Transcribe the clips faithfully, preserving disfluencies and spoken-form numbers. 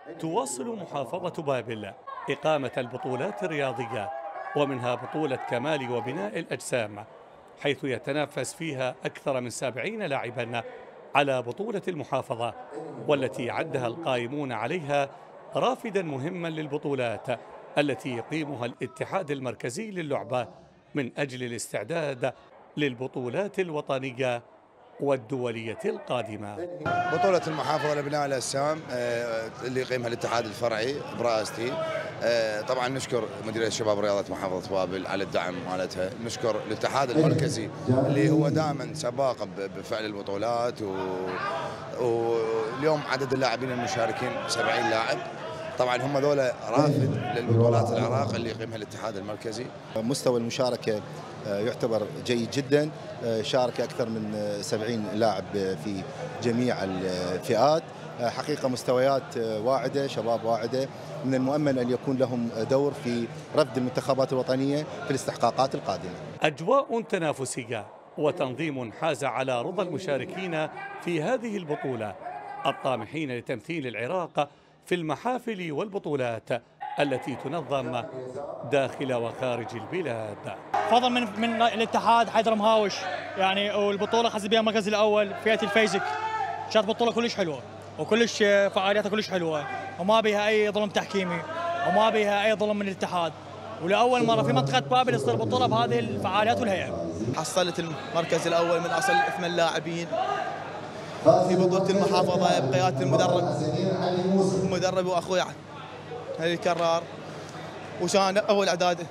تواصل محافظة بابل إقامة البطولات الرياضية، ومنها بطولة كمال وبناء الأجسام، حيث يتنافس فيها أكثر من سبعين لاعبا على بطولة المحافظة، والتي عدها القائمون عليها رافدا مهما للبطولات التي يقيمها الاتحاد المركزي للعبة من أجل الاستعداد للبطولات الوطنية والدولية القادمة. بطولة المحافظة لبناء الأجسام آه، اللي يقيمها الاتحاد الفرعي برئاستي. آه، طبعا نشكر مديرية شباب رياضة محافظة بابل على الدعم مالتها، نشكر الاتحاد المركزي اللي هو دائما سباق بفعل البطولات، و... واليوم عدد اللاعبين المشاركين سبعين لاعب. طبعا هم ذولا رافد للبطولات العراق اللي يقيمها الاتحاد المركزي. مستوى المشاركة يعتبر جيد جدا، شارك أكثر من سبعين لاعب في جميع الفئات، حقيقة مستويات واعدة، شباب واعدة، من المؤمن أن يكون لهم دور في رفد المنتخبات الوطنية في الاستحقاقات القادمة. أجواء تنافسية وتنظيم حاز على رضا المشاركين في هذه البطولة الطامحين لتمثيل العراق في المحافل والبطولات التي تنظم داخل وخارج البلاد. فضل من من الاتحاد حيدر مهاوش يعني، والبطوله خذ بها المركز الاول فئه الفيزك. كانت بطوله كلش حلوه وكلش فعالياتها كلش حلوه، وما بها اي ظلم تحكيمي وما بها اي ظلم من الاتحاد، ولاول مره في منطقه بابل تصير بطوله بهذه الفعاليات والهيئه. حصلت المركز الاول من اصل ثمان لاعبين في بطوله المحافظه بقياده المدرب المدرب واخوي هذه الكرار، وكان اول اعداد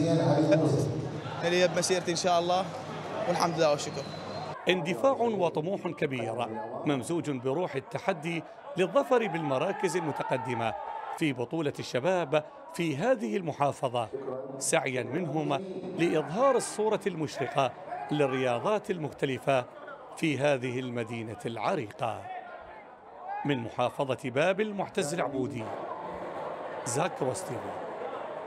اللي بمسيرتي ان شاء الله، والحمد لله والشكر. اندفاع وطموح كبير ممزوج بروح التحدي للظفر بالمراكز المتقدمة في بطولة الشباب في هذه المحافظة، سعيا منهم لإظهار الصورة المشرقة للرياضات المختلفة في هذه المدينة العريقة. من محافظة بابل، معتز العبودي، زاك روستيفي.